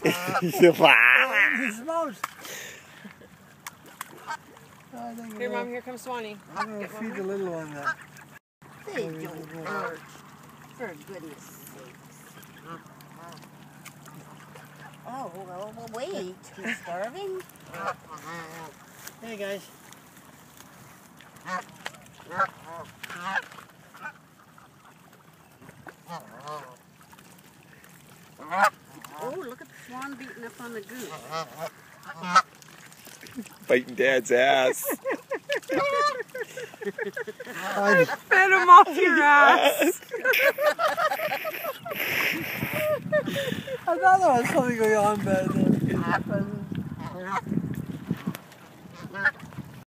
Here, Mom, here comes Swanee. I'm going to feed the little one then. They don't hurt. For goodness sakes. Oh, well, wait. He's starving? Hey, guys. Oh, look at the swan beating up on the goose. Biting Dad's ass. I fed him off your ass. I thought there was something going on back there.